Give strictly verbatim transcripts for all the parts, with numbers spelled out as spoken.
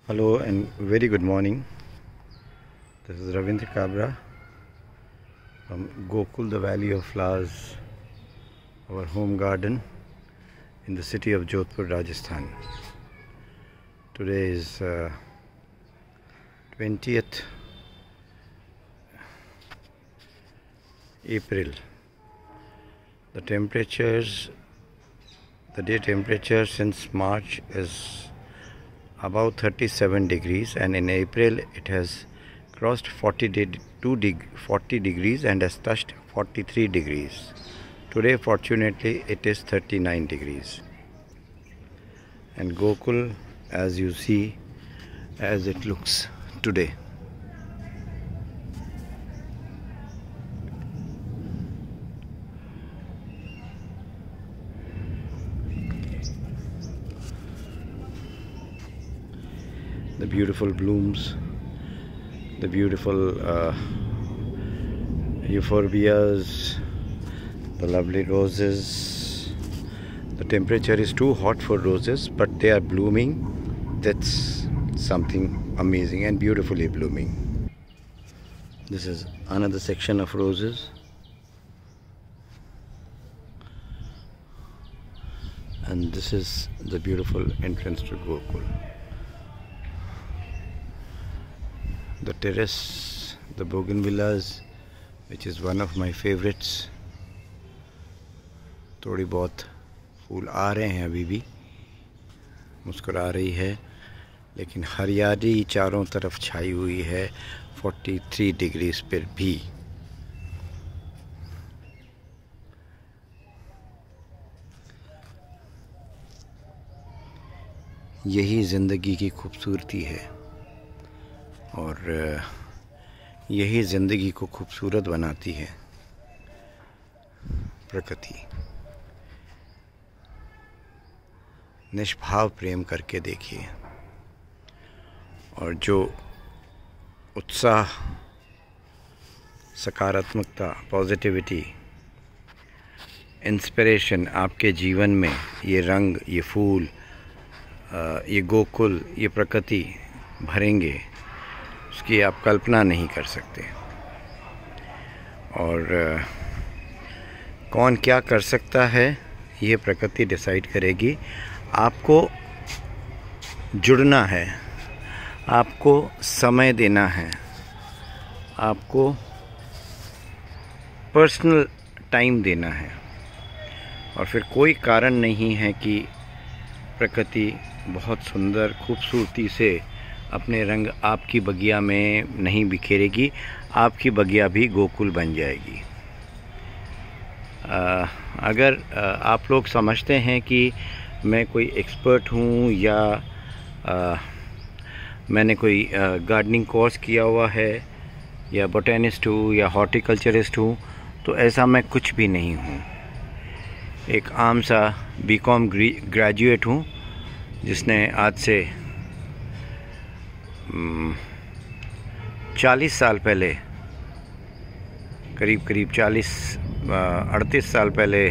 Hello and very good morning. This is Ravindra Kabra from Gokul, the Valley of Flowers, our home garden in the city of Jodhpur, Rajasthan. Today is uh, twentieth April. The temperatures, the day temperature since March is about thirty-seven degrees, and in April it has crossed forty-two degrees and has touched forty-three degrees. Today fortunately it is thirty-nine degrees, and Gokul, as you see, as it looks today. The beautiful blooms, the beautiful uh, euphorbias, the lovely roses. The temperature is too hot for roses, but they are blooming. That's something amazing and beautifully blooming. This is another section of roses. And this is the beautiful entrance to Gokul. The terrace, the bougainvilleas, which is one of my favorites. थोड़ी बहुत फूल आ रहे हैं, अभी भी मुस्कुरा रही है, लेकिन हरियाली चारों तरफ छाई हुई है तैंतालीस डिग्री पर भी. यही ज़िंदगी की खूबसूरती है और यही ज़िंदगी को खूबसूरत बनाती है प्रकृति. निष्भाव प्रेम करके देखिए, और जो उत्साह, सकारात्मकता, पॉजिटिविटी, इंस्पिरेशन आपके जीवन में ये रंग, ये फूल, ये गोकुल, ये प्रकृति भरेंगे, उसकी आप कल्पना नहीं कर सकते. और कौन क्या कर सकता है ये प्रकृति डिसाइड करेगी. आपको जुड़ना है, आपको समय देना है, आपको पर्सनल टाइम देना है, और फिर कोई कारण नहीं है कि प्रकृति बहुत सुंदर खूबसूरती से अपने रंग आपकी बगिया में नहीं बिखेरेगी. आपकी बगिया भी गोकुल बन जाएगी. आ, अगर आ, आप लोग समझते हैं कि मैं कोई एक्सपर्ट हूँ या आ, मैंने कोई गार्डनिंग कोर्स किया हुआ है या बोटेनिस्ट हूँ या हॉर्टिकल्चरिस्ट हूँ, तो ऐसा मैं कुछ भी नहीं हूँ. एक आम सा बी कॉम ग्रेजुएट हूँ जिसने आज से चालीस साल पहले, करीब करीब चालीस अड़तीस साल पहले,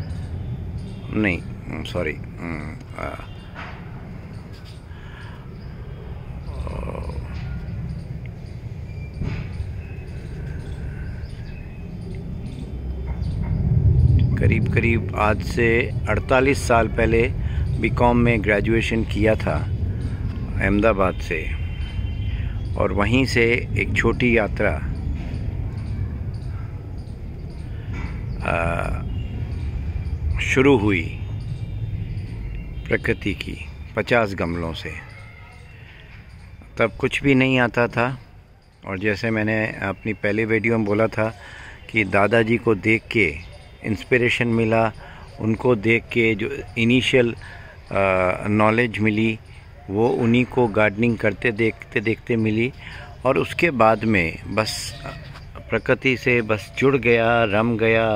नहीं सॉरी करीब करीब आज से अड़तालीस साल पहले बीकॉम में ग्रेजुएशन किया था अहमदाबाद से, और वहीं से एक छोटी यात्रा शुरू हुई प्रकृति की पचास गमलों से. तब कुछ भी नहीं आता था, और जैसे मैंने अपनी पहले वीडियो में बोला था कि दादाजी को देख के इंस्पिरेशन मिला, उनको देख के जो इनिशियल नॉलेज मिली वो उन्हीं को गार्डनिंग करते देखते देखते मिली, और उसके बाद में बस प्रकृति से बस जुड़ गया, रम गया,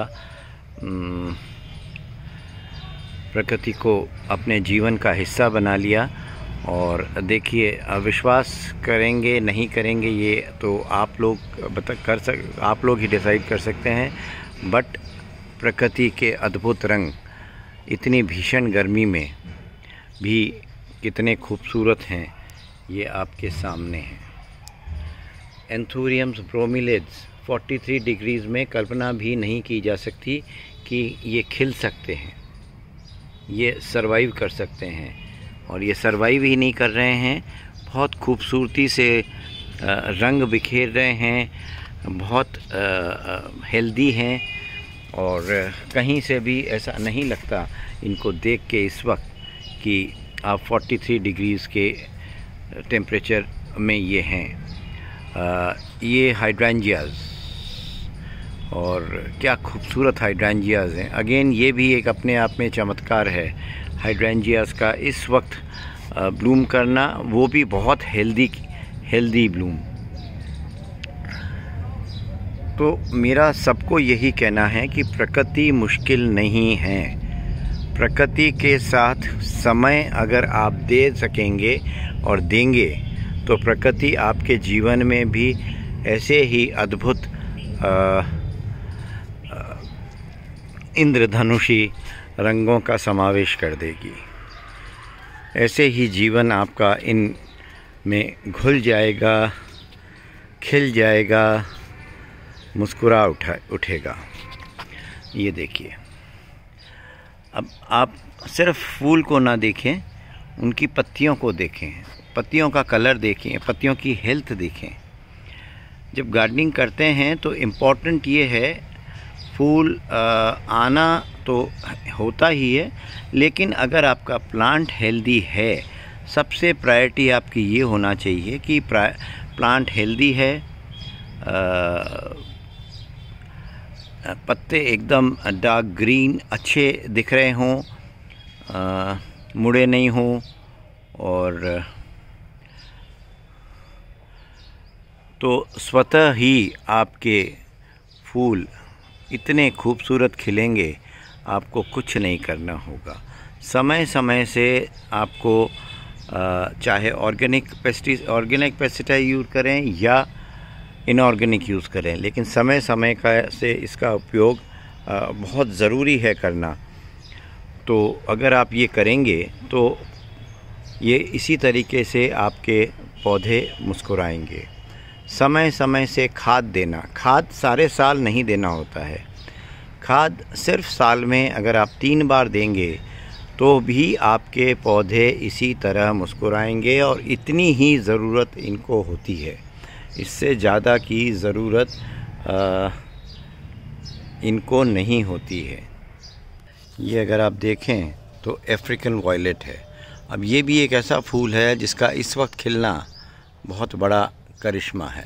प्रकृति को अपने जीवन का हिस्सा बना लिया. और देखिए, विश्वास करेंगे नहीं करेंगे ये तो आप लोग बता कर सक आप लोग ही डिसाइड कर सकते हैं, बट प्रकृति के अद्भुत रंग इतनी भीषण गर्मी में भी कितने खूबसूरत हैं ये आपके सामने है। एंथूरियम्स ब्रोमिलिड्स तैंतालीस डिग्रीज़ में कल्पना भी नहीं की जा सकती कि ये खिल सकते हैं, ये सरवाइव कर सकते हैं। और ये सरवाइव ही नहीं कर रहे हैं, बहुत खूबसूरती से रंग बिखेर रहे हैं, बहुत हेल्दी हैं। और कहीं से भी ऐसा नहीं लगता इनको देख के इस वक्त कि आप तैंतालीस डिग्रीज़ के टेम्परेचर में ये हैं। आ, ये हाइड्रेंजियाज़, और क्या खूबसूरत हाइड्रेंजियाज़ हैं। अगेन ये भी एक अपने आप में चमत्कार है हाइड्रेंजियाज़ का इस वक्त ब्लूम करना, वो भी बहुत हेल्दी हेल्दी ब्लूम। तो मेरा सबको यही कहना है कि प्रकृति मुश्किल नहीं है। प्रकृति के साथ समय अगर आप दे सकेंगे और देंगे तो प्रकृति आपके जीवन में भी ऐसे ही अद्भुत इंद्रधनुषी रंगों का समावेश कर देगी। ऐसे ही जीवन आपका इन में घुल जाएगा, खिल जाएगा, मुस्कुरा उठा उठेगा। ये देखिए, अब आप सिर्फ फूल को ना देखें, उनकी पत्तियों को देखें, पत्तियों का कलर देखें, पत्तियों की हेल्थ देखें। जब गार्डनिंग करते हैं तो इम्पोर्टेंट ये है, फूल आ, आना तो होता ही है, लेकिन अगर आपका प्लांट हेल्दी है, सबसे प्रायोरिटी आपकी ये होना चाहिए कि प्लांट हेल्दी है, आ, पत्ते एकदम डार्क ग्रीन अच्छे दिख रहे हों, आ, मुड़े नहीं हों, और तो स्वतः ही आपके फूल इतने खूबसूरत खिलेंगे, आपको कुछ नहीं करना होगा। समय समय से आपको चाहे organic pesti organic pesticide use करें या इनऑर्गेनिक यूज़ करें, लेकिन समय समय का से इसका उपयोग बहुत ज़रूरी है करना। तो अगर आप ये करेंगे तो ये इसी तरीके से आपके पौधे मुस्कुराएंगे। समय समय से खाद देना, खाद सारे साल नहीं देना होता है, खाद सिर्फ साल में अगर आप तीन बार देंगे तो भी आपके पौधे इसी तरह मुस्कुराएंगे। और इतनी ही ज़रूरत इनको होती है, इससे ज़्यादा की ज़रूरत इनको नहीं होती है। ये अगर आप देखें तो अफ्रीकन वायलेट है। अब ये भी एक ऐसा फूल है जिसका इस वक्त खिलना बहुत बड़ा करिश्मा है।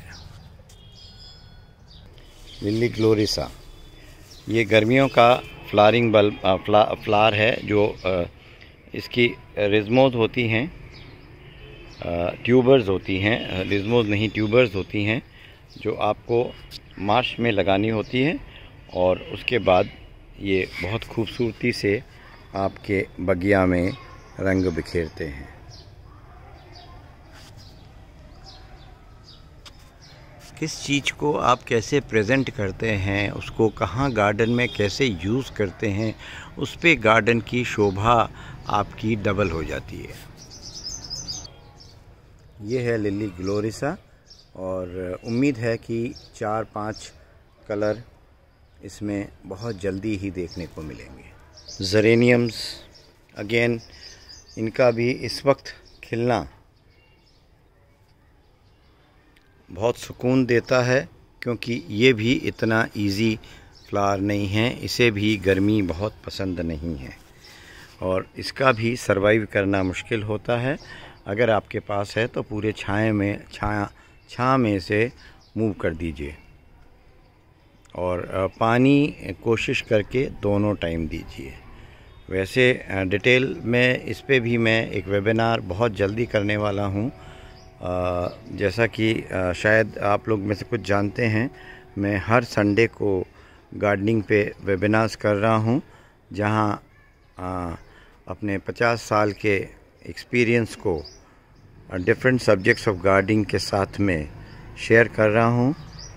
लिली ग्लोरिसा, ये गर्मियों का फ्लावरिंग बल्ब फ्ला, फ्लावर है, जो आ, इसकी रिज़मोज होती हैं, ट्यूबर्स होती हैं, रिज़मोज नहीं ट्यूबर्स होती हैं, जो आपको मार्च में लगानी होती हैं, और उसके बाद ये बहुत खूबसूरती से आपके बगिया में रंग बिखेरते हैं। किस चीज़ को आप कैसे प्रेजेंट करते हैं, उसको कहाँ गार्डन में कैसे यूज़ करते हैं, उस पे गार्डन की शोभा आपकी डबल हो जाती है। ये है लिली ग्लोरिसा, और उम्मीद है कि चार पांच कलर इसमें बहुत जल्दी ही देखने को मिलेंगे। ज़ेरेनियम्स, अगेन इनका भी इस वक्त खिलना बहुत सुकून देता है, क्योंकि ये भी इतना इजी फ्लावर नहीं है, इसे भी गर्मी बहुत पसंद नहीं है, और इसका भी सरवाइव करना मुश्किल होता है। अगर आपके पास है तो पूरे छाए में छाया छां में से मूव कर दीजिए, और पानी कोशिश करके दोनों टाइम दीजिए। वैसे डिटेल में इस पे भी मैं एक वेबिनार बहुत जल्दी करने वाला हूँ। जैसा कि शायद आप लोग में से कुछ जानते हैं, मैं हर संडे को गार्डनिंग पे वेबिनार्स कर रहा हूँ, जहाँ अपने पचास साल के एक्सपीरियंस को डिफरेंट सब्जेक्ट्स ऑफ गार्डनिंग के साथ में शेयर कर रहा हूँ।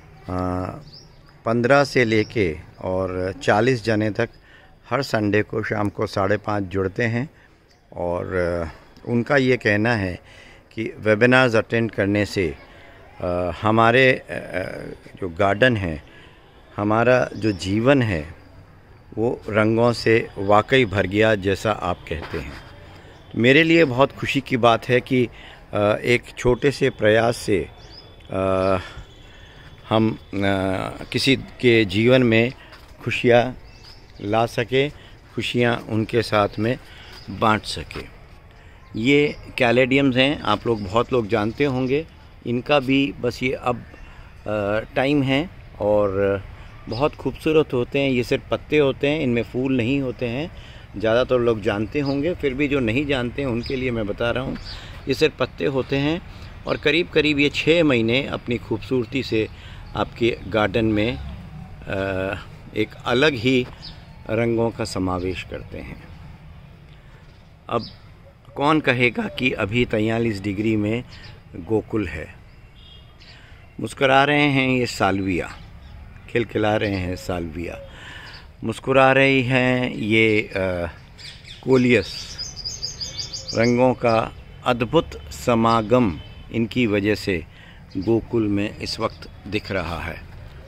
पंद्रह से लेके और चालीस जने तक हर संडे को शाम को साढ़े पाँच जुड़ते हैं, और उनका ये कहना है कि कि वेबिनार्स अटेंड करने से आ, हमारे आ, जो गार्डन है, हमारा जो जीवन है, वो रंगों से वाकई भर गया जैसा आप कहते हैं। मेरे लिए बहुत खुशी की बात है कि आ, एक छोटे से प्रयास से आ, हम आ, किसी के जीवन में खुशियाँ ला सके, खुशियाँ उनके साथ में बांट सके। ये कैलेडियम्स हैं, आप लोग बहुत लोग जानते होंगे। इनका भी बस ये अब टाइम है और बहुत खूबसूरत होते हैं। ये सिर्फ पत्ते होते हैं, इनमें फूल नहीं होते हैं। ज़्यादातर तो लोग जानते होंगे, फिर भी जो नहीं जानते हैं उनके लिए मैं बता रहा हूँ। ये सिर्फ पत्ते होते हैं और करीब करीब ये छः महीने अपनी खूबसूरती से आपके गार्डन में एक अलग ही रंगों का समावेश करते हैं। अब कौन कहेगा कि अभी तैंतालीस डिग्री में गोकुल है। मुस्कुरा रहे हैं ये साल्विया, खिलखिला रहे हैं साल्विया, मुस्कुरा रही हैं ये कोलियस। रंगों का अद्भुत समागम इनकी वजह से गोकुल में इस वक्त दिख रहा है।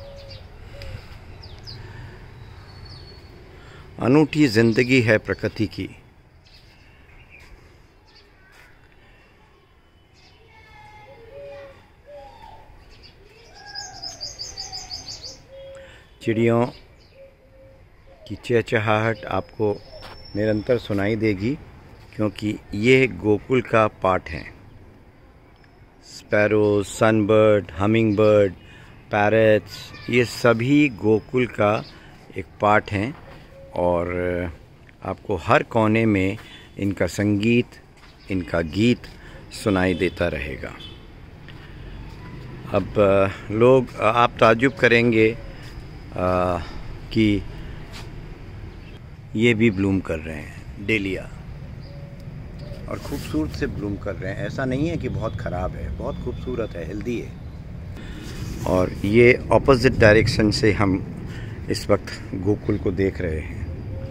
अनूठी जिंदगी है प्रकृति की। चिड़ियों की चहचहाहट आपको निरंतर सुनाई देगी, क्योंकि ये गोकुल का पार्ट है। Sparrow, sunbird, humming bird, parrots, ये सभी गोकुल का एक पार्ट हैं और आपको हर कोने में इनका संगीत, इनका गीत सुनाई देता रहेगा। अब लोग, आप ताज्जुब करेंगे आ, कि ये भी ब्लूम कर रहे हैं, डेलिया, और खूबसूरत से ब्लूम कर रहे हैं। ऐसा नहीं है कि बहुत ख़राब है, बहुत खूबसूरत है, हेल्दी है। और ये ऑपोजिट डायरेक्शन से हम इस वक्त गोकुल को देख रहे हैं।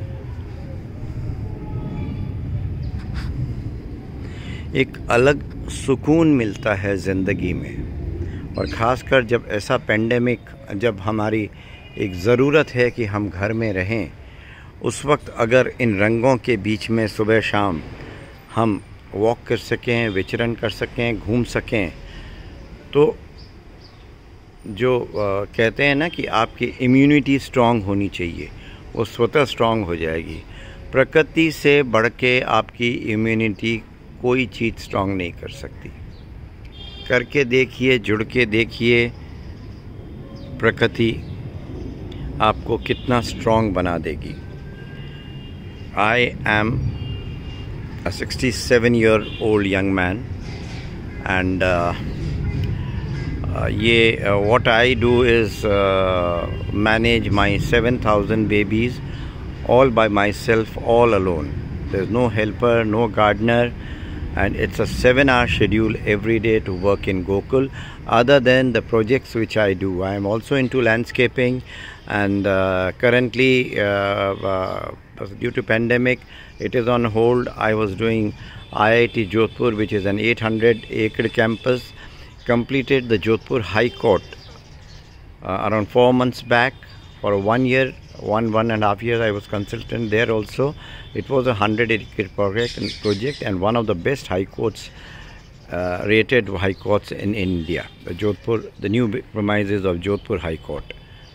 एक अलग सुकून मिलता है ज़िंदगी में, और ख़ासकर जब ऐसा पेंडेमिक, जब हमारी एक ज़रूरत है कि हम घर में रहें, उस वक्त अगर इन रंगों के बीच में सुबह शाम हम वॉक कर सकें, विचरण कर सकें, घूम सकें, तो जो आ, कहते हैं ना कि आपकी इम्यूनिटी स्ट्रांग होनी चाहिए, वो स्वतः स्ट्रांग हो जाएगी। प्रकृति से बढ़ के आपकी इम्यूनिटी कोई चीज़ स्ट्रांग नहीं कर सकती। करके देखिए, जुड़ के देखिए, प्रकृति आपको कितना स्ट्रांग बना देगी। I am a sixty-seven year old young man, and uh, uh, yeah, uh, what I do is uh, manage my seven thousand babies all by myself, all alone. There's no helper, no gardener, and it's a seven hour schedule every day to work in Gokul, other than the projects which I do. I am also into landscaping, and uh, currently uh, uh, due to pandemic it is on hold. I was doing I I T Jodhpur, which is an eight hundred acre campus, completed the Jodhpur High Court uh, around four months back. For one year, one one and a half years I was consultant there also. It was a hundred acre project and project and one of the best high courts, uh, rated high courts in India, the Jodhpur, the new premises of Jodhpur High Court.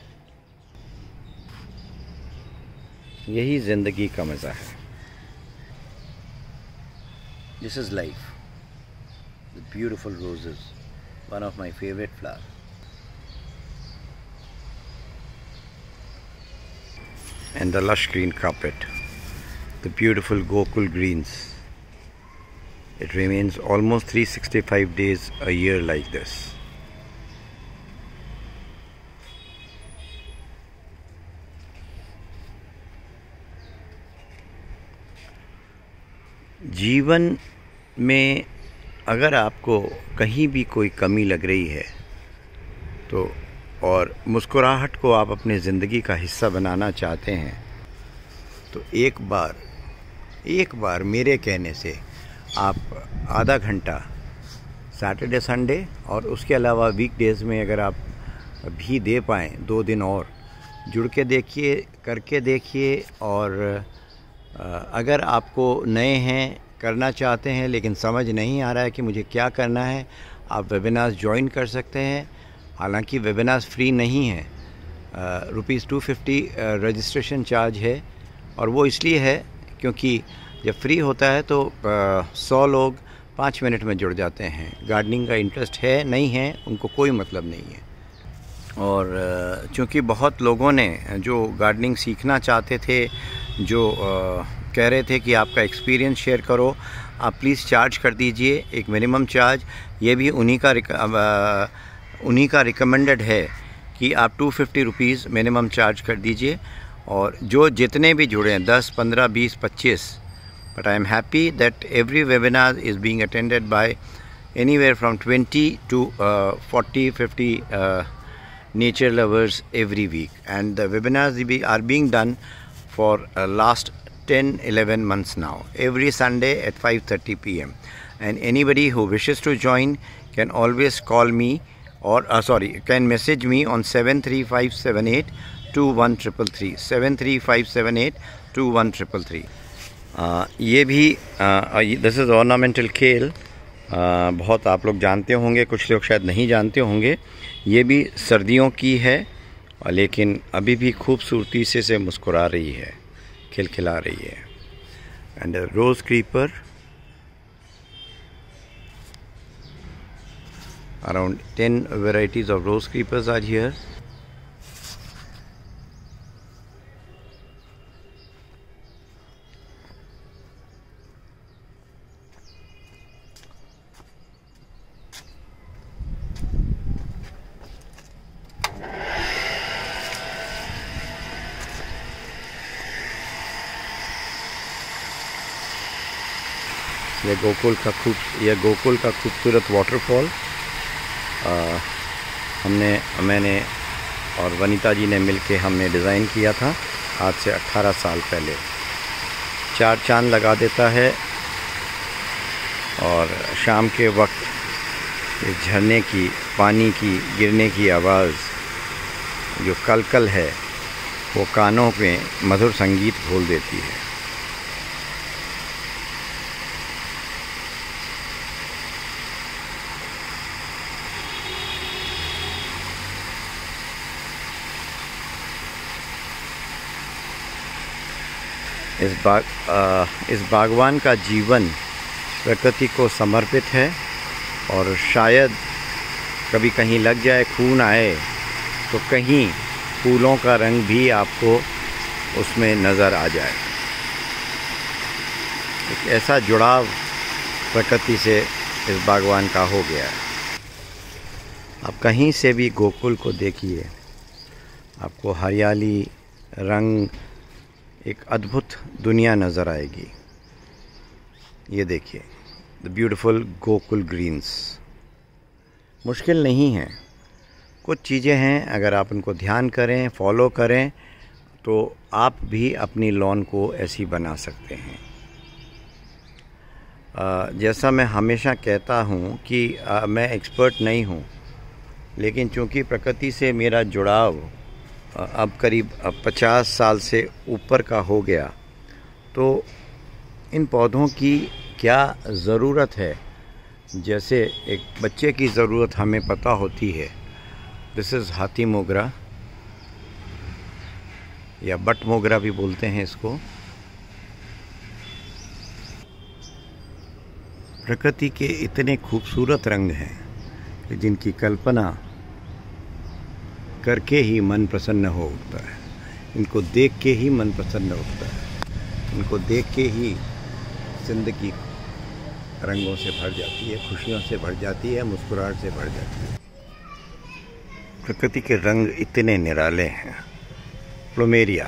यही जिंदगी का मज़ा है। This is life. The beautiful roses, one of my favorite flowers. And the lush green carpet, the beautiful Gokul greens. It remains almost three hundred sixty-five days a year like this. जीवन में अगर आपको कहीं भी कोई कमी लग रही है तो, और मुस्कुराहट को आप अपनी ज़िंदगी का हिस्सा बनाना चाहते हैं, तो एक बार एक बार मेरे कहने से आप आधा घंटा सैटरडे संडे, और उसके अलावा वीकडेज़ में अगर आप भी दे पाएँ दो दिन और, जुड़ के देखिए, करके देखिए। और अगर आपको नए हैं, करना चाहते हैं लेकिन समझ नहीं आ रहा है कि मुझे क्या करना है, आप वेबिनार्स ज्वाइन कर सकते हैं। हालांकि वेबिनार्स फ्री नहीं है, rupees two fifty registration charge है, और वो इसलिए है क्योंकि जब फ्री होता है तो सौ लोग पाँच मिनट में जुड़ जाते हैं। गार्डनिंग का इंटरेस्ट है नहीं है उनको कोई मतलब नहीं है। और चूँकि बहुत लोगों ने जो गार्डनिंग सीखना चाहते थे, जो आ, कह रहे थे कि आपका एक्सपीरियंस शेयर करो, आप प्लीज़ चार्ज कर दीजिए एक मिनिमम चार्ज। ये भी उन्हीं का उन्हीं का रिकमेंडेड है कि आप two fifty rupees minimum charge कर दीजिए। और जो जितने भी जुड़े हैं, दस, पंद्रह, बीस, पच्चीस, but I am happy that every webinar is being attended by anywhere from twenty to forty, fifty nature lovers every week, and the webinars are being done for uh, last ten eleven months now, every Sunday at five thirty p m and anybody who wishes to join can always call me, or uh, sorry can message me on seven three five seven eight two one three three, seven three five seven eight two one three three. uh, ये भी this is ornamental केल, बहुत आप लोग जानते होंगे, कुछ लोग शायद नहीं जानते होंगे। ये भी सर्दियों की है, लेकिन अभी भी खूबसूरती से से मुस्कुरा रही है, खिलखिला रही है। And rose creeper, around ten varieties of rose creepers are here. यह गोकुल का खूब यह गोकुल का खूबसूरत वाटरफॉल हमने मैंने और वनीता जी ने मिलके हमने डिज़ाइन किया था आज से अठारह साल पहले। चार चांद लगा देता है, और शाम के वक्त इस झरने की पानी की गिरने की आवाज़ जो कलकल है वो कानों में मधुर संगीत घोल देती है। इस बाग आ, इस बागवान का जीवन प्रकृति को समर्पित है, और शायद कभी कहीं लग जाए, खून आए तो कहीं फूलों का रंग भी आपको उसमें नज़र आ जाए। एक ऐसा जुड़ाव प्रकृति से इस बागवान का हो गया है। आप कहीं से भी गोकुल को देखिए, आपको हरियाली, रंग, एक अद्भुत दुनिया नज़र आएगी। ये देखिए, द ब्यूटीफुल गोकुल ग्रीन्स। मुश्किल नहीं है, कुछ चीज़ें हैं, अगर आप उनको ध्यान करें, फॉलो करें, तो आप भी अपनी लॉन को ऐसी बना सकते हैं। आ, जैसा मैं हमेशा कहता हूँ कि आ, मैं एक्सपर्ट नहीं हूँ, लेकिन चूँकि प्रकृति से मेरा जुड़ाव अब करीब पचास साल से ऊपर का हो गया, तो इन पौधों की क्या ज़रूरत है, जैसे एक बच्चे की ज़रूरत हमें पता होती है। दिस इज़ हाथी मोगरा, या बट मोगरा भी बोलते हैं इसको। प्रकृति के इतने खूबसूरत रंग हैं जिनकी कल्पना करके ही मन प्रसन्न हो उठता है। इनको देख के ही मन प्रसन्न उठता है। इनको देख के ही ज़िंदगी रंगों से भर जाती है, खुशियों से भर जाती है, मुस्कुराहट से भर जाती है। प्रकृति के रंग इतने निराले हैं। प्लूमेरिया,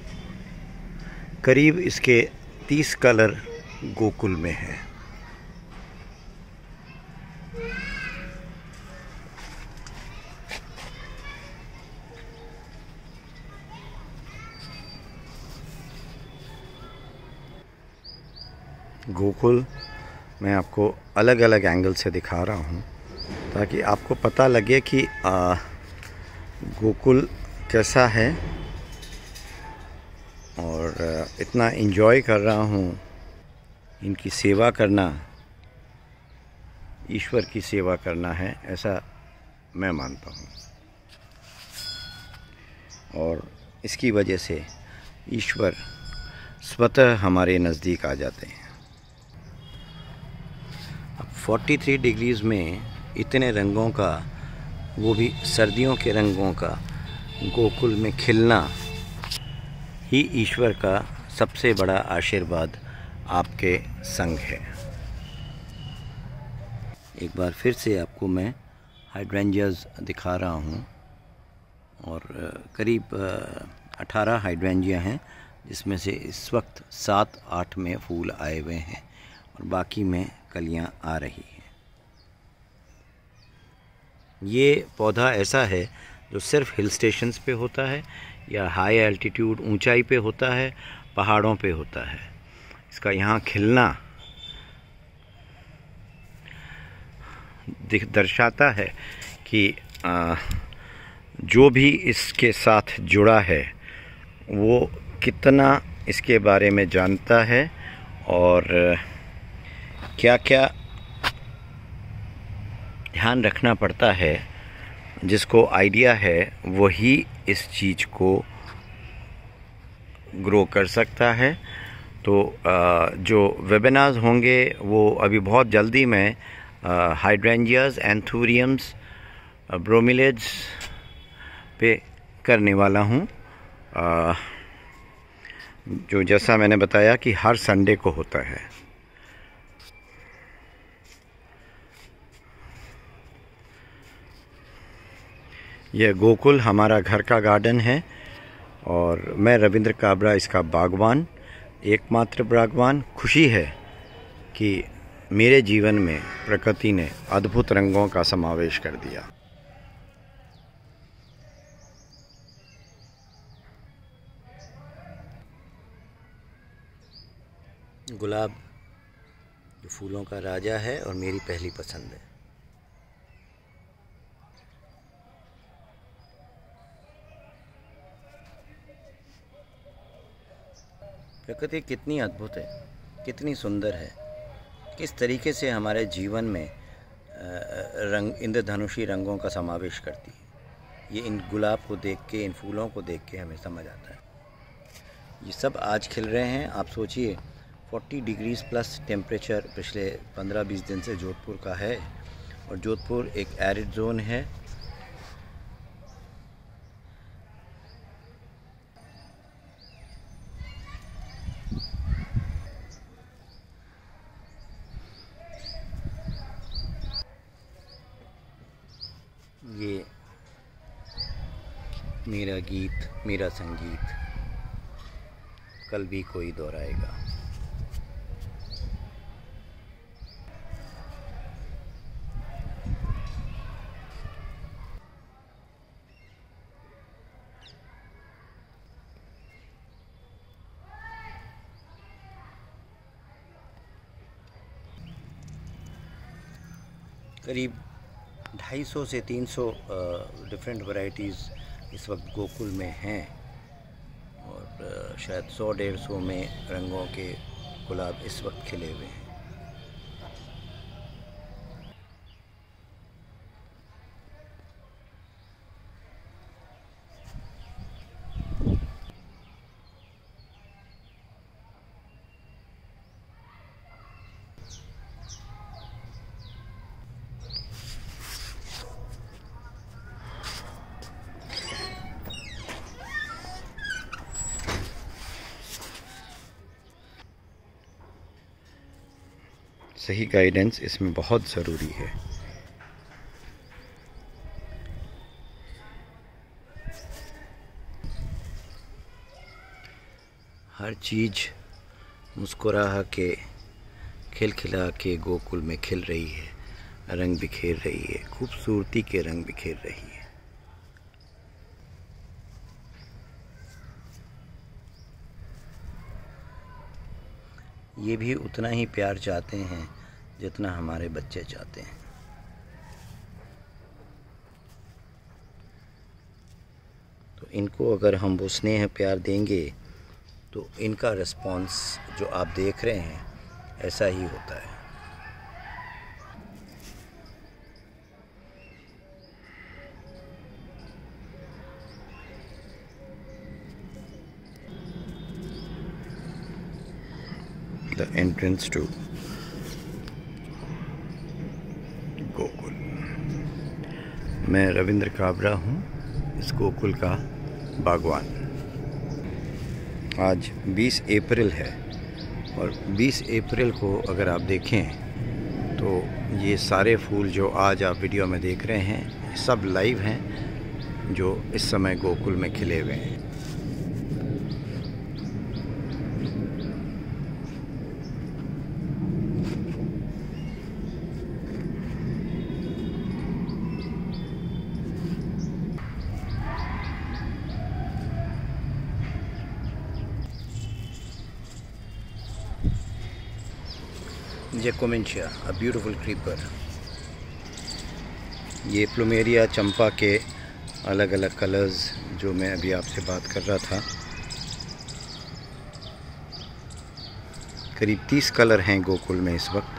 करीब इसके तीस कलर गोकुल में हैं। गोकुल मैं आपको अलग अलग एंगल से दिखा रहा हूँ ताकि आपको पता लगे कि आ, गोकुल कैसा है। और इतना एंजॉय कर रहा हूँ। इनकी सेवा करना ईश्वर की सेवा करना है, ऐसा मैं मानता हूँ। और इसकी वजह से ईश्वर स्वतः हमारे नज़दीक आ जाते हैं। अब तैंतालीस डिग्रीज़ में इतने रंगों का, वो भी सर्दियों के रंगों का गोकुल में खिलना ही ईश्वर का सबसे बड़ा आशीर्वाद आपके संग है। एक बार फिर से आपको मैं हाइड्रेंजियाज दिखा रहा हूँ। और करीब अठारह हाइड्रेंजिया हैं, जिसमें से इस वक्त सात आठ में फूल आए हुए हैं और बाकी में कलियां आ रही हैं। ये पौधा ऐसा है जो सिर्फ हिल स्टेशंस पे होता है या हाई एल्टीट्यूड ऊंचाई पे होता है, पहाड़ों पे होता है। इसका यहाँ खिलना दर्शाता है कि आ, जो भी इसके साथ जुड़ा है वो कितना इसके बारे में जानता है और क्या क्या ध्यान रखना पड़ता है। जिसको आइडिया है वही इस चीज़ को ग्रो कर सकता है। तो जो वेबिनार्स होंगे वो अभी बहुत जल्दी मैं हाइड्रेंजियाज, एंथूरियम्स, ब्रोमिलिड्स पे करने वाला हूँ, जो जैसा मैंने बताया कि हर संडे को होता है। यह गोकुल हमारा घर का गार्डन है और मैं रविंद्र काबरा इसका बागवान, एकमात्र बागवान। खुशी है कि मेरे जीवन में प्रकृति ने अद्भुत रंगों का समावेश कर दिया। गुलाब जो फूलों का राजा है और मेरी पहली पसंद है। प्रकृति कितनी अद्भुत है, कितनी सुंदर है, किस तरीके से हमारे जीवन में रंग, इंद्रधनुषी रंगों का समावेश करती है। ये इन गुलाब को देख के, इन फूलों को देख के हमें समझ आता है। ये सब आज खिल रहे हैं। आप सोचिए चालीस डिग्रीज़ प्लस टेम्परेचर पिछले पंद्रह बीस दिन से जोधपुर का है और जोधपुर एक एरिड जोन है। ये मेरा गीत, मेरा संगीत कल भी कोई दोहराएगा। करीब ढाई सौ से तीन सौ डिफरेंट वैरायटीज़ इस वक्त गोकुल में हैं और शायद सौ डेढ़ सौ में रंगों के गुलाब इस वक्त खिले हुए हैं। सही गाइडेंस इसमें बहुत ज़रूरी है। हर चीज़ मुस्कुरा के, खिलखिला के गोकुल में खिल रही है, रंग बिखेर रही है, खूबसूरती के रंग बिखेर रही है। ये भी उतना ही प्यार चाहते हैं जितना हमारे बच्चे चाहते हैं। तो इनको अगर हम वो स्नेह प्यार देंगे तो इनका रिस्पॉन्स जो आप देख रहे हैं ऐसा ही होता है। The entrance to Gokul. मैं रविंद्र काबरा हूँ, इस गोकुल का बागवान। आज बीस अप्रैल है और बीस अप्रैल को अगर आप देखें तो ये सारे फूल जो आज आप वीडियो में देख रहे हैं सब लाइव हैं, जो इस समय गोकुल में खिले हुए हैं। Jacquemontia, a beautiful creeper. ये प्लूमेरिया चंपा के अलग अलग कलर्स जो मैं अभी आपसे बात कर रहा था, करीब तीस कलर हैं गोकुल में इस वक्त।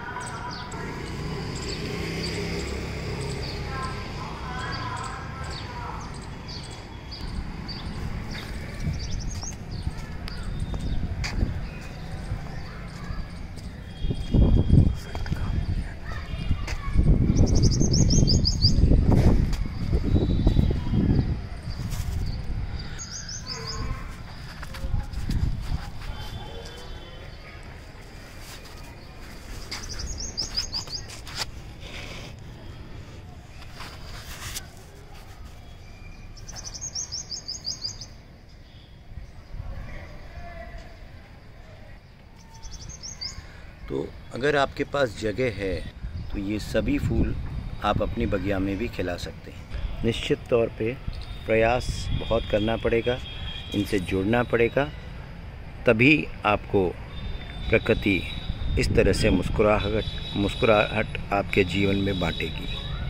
तो अगर आपके पास जगह है तो ये सभी फूल आप अपनी बगिया में भी खिला सकते हैं। निश्चित तौर पे प्रयास बहुत करना पड़ेगा, इनसे जुड़ना पड़ेगा, तभी आपको प्रकृति इस तरह से मुस्कुराहट मुस्कुराहट आपके जीवन में बांटेगी।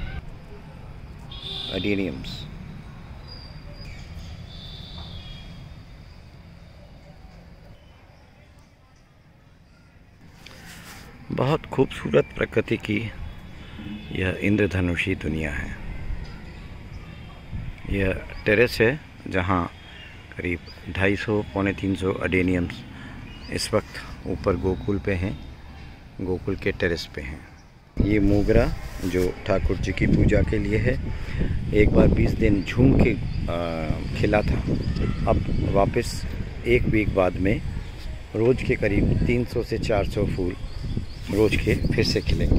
अडेनियम्स। बहुत खूबसूरत प्रकृति की यह इंद्रधनुषी दुनिया है। यह टेरेस है जहाँ करीब ढाई सौ पौने तीन सौ अडेनियम्स इस वक्त ऊपर गोकुल पे हैं, गोकुल के टेरेस पे हैं। ये मोगरा जो ठाकुर जी की पूजा के लिए है, एक बार बीस दिन झूम के आ, खिला था, अब वापस एक वीक बाद में रोज़ के करीब तीन सौ से चार सौ फूल रोज के फिर से खिलेंगे।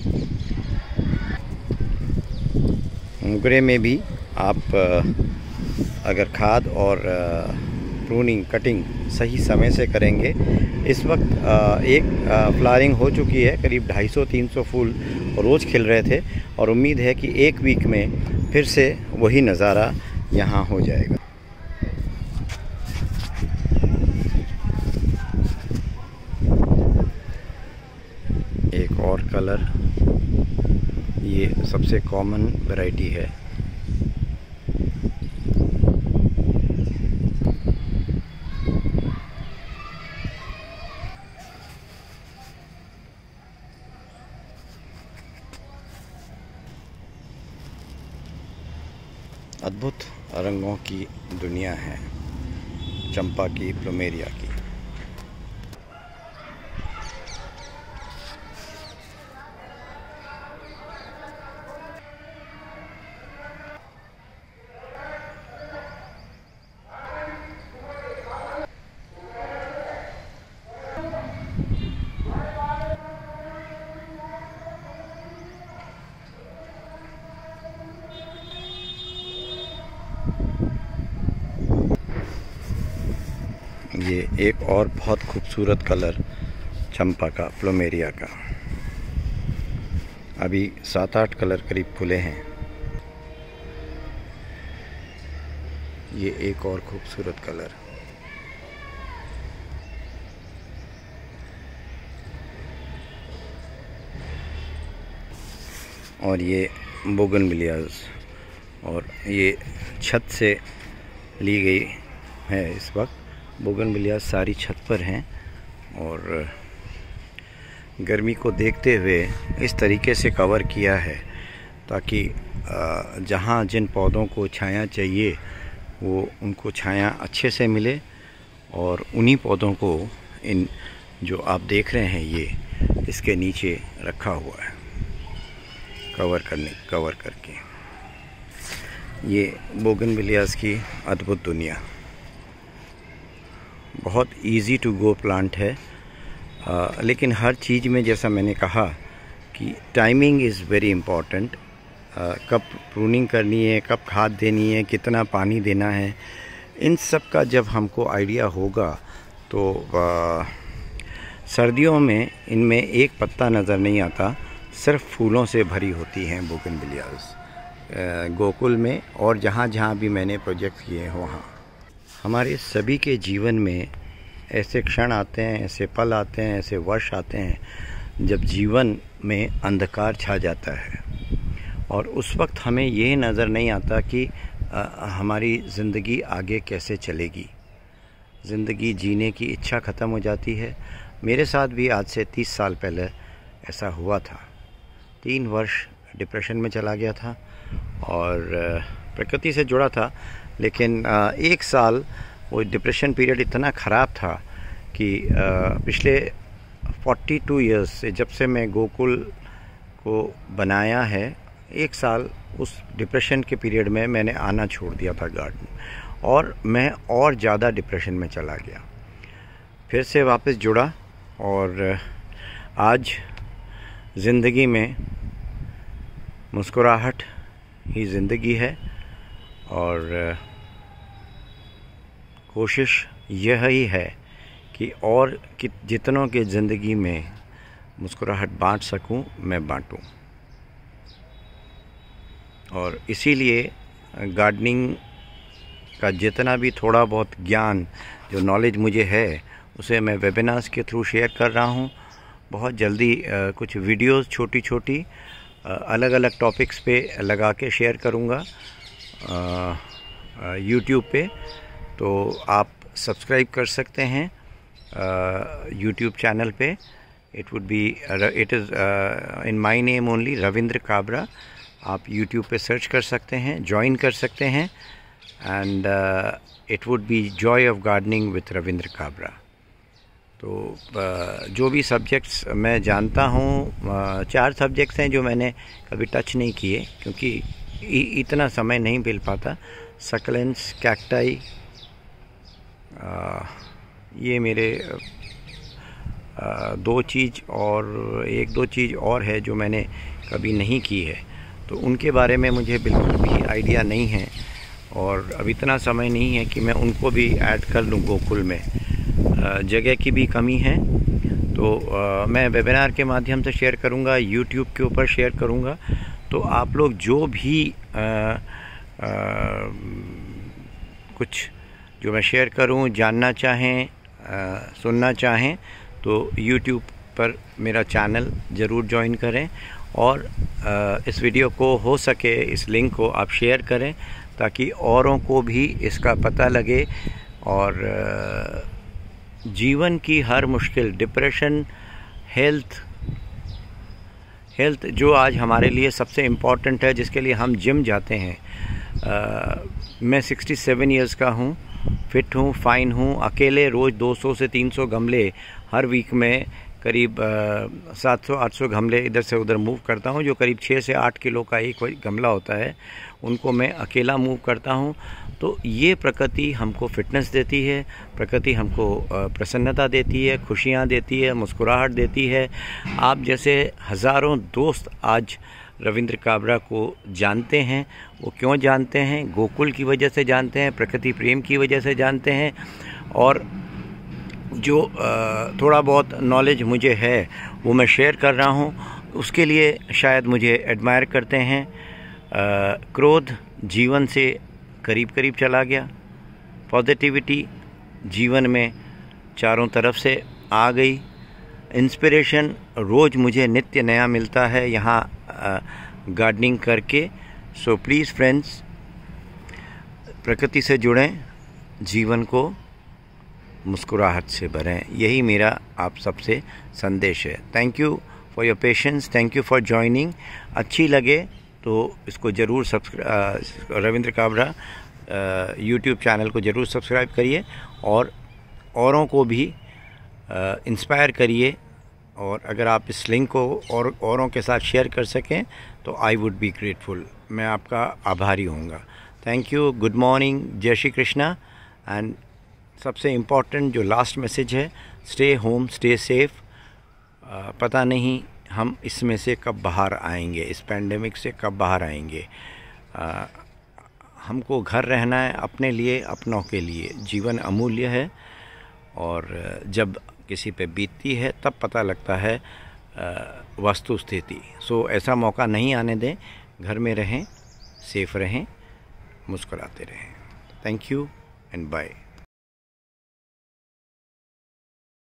मोगरे में भी आप अगर खाद और प्रूनिंग कटिंग सही समय से करेंगे, इस वक्त एक फ्लावरिंग हो चुकी है, करीब ढाई सौ तीन सौ फूल रोज़ खिल रहे थे और उम्मीद है कि एक वीक में फिर से वही नज़ारा यहाँ हो जाएगा। एक और कलर, ये सबसे कॉमन वैरायटी है। अद्भुत रंगों की दुनिया है चंपा की, प्लूमेरिया की। ये एक और बहुत खूबसूरत कलर चंपा का, प्लूमेरिया का। अभी सात आठ कलर करीब खुले हैं। ये एक और खूबसूरत कलर। और ये बोगनविलियाज, और ये छत से ली गई है। इस वक्त बोगनविलियाज सारी छत पर हैं और गर्मी को देखते हुए इस तरीके से कवर किया है ताकि जहाँ जिन पौधों को छाया चाहिए वो उनको छाया अच्छे से मिले, और उन्हीं पौधों को इन जो आप देख रहे हैं ये इसके नीचे रखा हुआ है कवर करने कवर करके। ये बोगनविलियाज की अद्भुत दुनिया, बहुत इजी टू गो प्लांट है। आ, लेकिन हर चीज़ में जैसा मैंने कहा कि टाइमिंग इज़ वेरी इम्पॉर्टेंट। कब प्रूनिंग करनी है, कब खाद देनी है, कितना पानी देना है, इन सब का जब हमको आइडिया होगा तो आ, सर्दियों में इनमें एक पत्ता नज़र नहीं आता, सिर्फ फूलों से भरी होती हैं बोगनविलियाज गोकुल में, और जहाँ जहाँ भी मैंने प्रोजेक्ट किए हैं वहाँ। हमारे सभी के जीवन में ऐसे क्षण आते हैं, ऐसे पल आते हैं, ऐसे वर्ष आते हैं जब जीवन में अंधकार छा जाता है, और उस वक्त हमें ये नज़र नहीं आता कि आ, हमारी ज़िंदगी आगे कैसे चलेगी। ज़िंदगी जीने की इच्छा ख़त्म हो जाती है। मेरे साथ भी आज से तीस साल पहले ऐसा हुआ था। तीन वर्ष डिप्रेशन में चला गया था और प्रकृति से जुड़ा था, लेकिन एक साल वो डिप्रेशन पीरियड इतना ख़राब था कि पिछले बयालीस इयर्स से, जब से मैं गोकुल को बनाया है, एक साल उस डिप्रेशन के पीरियड में मैंने आना छोड़ दिया था गार्डन, और मैं और ज़्यादा डिप्रेशन में चला गया। फिर से वापस जुड़ा और आज ज़िंदगी में मुस्कुराहट ही ज़िंदगी है, और कोशिश यह ही है कि और कि जितनों के ज़िंदगी में मुस्कुराहट बांट सकूं, मैं बांटूं। और इसीलिए गार्डनिंग का जितना भी थोड़ा बहुत ज्ञान, जो नॉलेज मुझे है, उसे मैं वेबिनार्स के थ्रू शेयर कर रहा हूँ। बहुत जल्दी आ, कुछ वीडियोस छोटी छोटी अलग अलग टॉपिक्स पे लगा के शेयर करूँगा यूट्यूब पे, तो आप सब्सक्राइब कर सकते हैं यूट्यूब चैनल पे। It would be it is in my name only, Ravindra Kabra. आप यूट्यूब पे सर्च कर सकते हैं, ज्वाइन कर सकते हैं, and it would be joy of gardening with Ravindra Kabra. तो uh, जो भी सब्जेक्ट्स मैं जानता हूँ, uh, चार सब्जेक्ट्स हैं जो मैंने कभी टच नहीं किए क्योंकि इ, इतना समय नहीं मिल पाता। सक्लेंट्स, कैक्टाई, uh, ये मेरे uh, दो चीज़, और एक दो चीज़ और है जो मैंने कभी नहीं की है, तो उनके बारे में मुझे बिल्कुल भी आइडिया नहीं है, और अब इतना समय नहीं है कि मैं उनको भी ऐड कर लूँ गोकुल में। जगह की भी कमी है, तो आ, मैं वेबिनार के माध्यम से शेयर करूँगा, यूट्यूब के ऊपर शेयर करूँगा। तो आप लोग जो भी आ, आ, कुछ जो मैं शेयर करूँ जानना चाहें, आ, सुनना चाहें, तो यूट्यूब पर मेरा चैनल ज़रूर ज्वाइन करें, और आ, इस वीडियो को हो सके इस लिंक को आप शेयर करें ताकि औरों को भी इसका पता लगे। और आ, जीवन की हर मुश्किल, डिप्रेशन, हेल्थ हेल्थ जो आज हमारे लिए सबसे इम्पॉर्टेंट है, जिसके लिए हम जिम जाते हैं। आ, मैं सड़सठ इयर्स का हूँ, फिट हूँ, फाइन हूँ। अकेले रोज़ दो सौ से तीन सौ गमले हर वीक में, करीब सात सौ आठ सौ गमले इधर से उधर मूव करता हूँ, जो करीब छः से आठ किलो का एक गमला होता है, उनको मैं अकेला मूव करता हूँ। तो ये प्रकृति हमको फिटनेस देती है, प्रकृति हमको प्रसन्नता देती है, खुशियाँ देती है, मुस्कुराहट देती है। आप जैसे हज़ारों दोस्त आज रविंद्र काबरा को जानते हैं। वो क्यों जानते हैं? गोकुल की वजह से जानते हैं, प्रकृति प्रेम की वजह से जानते हैं, और जो थोड़ा बहुत नॉलेज मुझे है वो मैं शेयर कर रहा हूँ, उसके लिए शायद मुझे एडमायर करते हैं। क्रोध जीवन से करीब करीब चला गया, पॉजिटिविटी जीवन में चारों तरफ से आ गई, इंस्पिरेशन रोज़ मुझे नित्य नया मिलता है। यहाँ गार्डनिंग करके। सो प्लीज़ फ्रेंड्स, प्रकृति से जुड़ें, जीवन को मुस्कुराहट से भरें। यही मेरा आप सबसे संदेश है। Thank you for your patience, thank you for joining. अच्छी लगे तो इसको ज़रूर subscribe, Ravindra Kabra YouTube channel को ज़रूर सब्सक्राइब करिए और औरों को भी इंस्पायर करिए। और अगर आप इस लिंक को और औरों के साथ शेयर कर सकें तो आई वुड बी ग्रेटफुल, मैं आपका आभारी होऊंगा। थैंक यू, गुड मॉर्निंग, जय श्री कृष्णा। एंड सबसे इम्पॉर्टेंट जो लास्ट मैसेज है, स्टे होम, स्टे सेफ। पता नहीं हम इसमें से कब बाहर आएंगे, इस पैंडेमिक से कब बाहर आएंगे। आ, हमको घर रहना है अपने लिए, अपनों के लिए। जीवन अमूल्य है और जब किसी पे बीतती है तब पता लगता है वस्तु स्थिति। सो ऐसा मौका नहीं आने दें, घर में रहें, सेफ रहें, मुस्कुराते रहें। Thank you and bye.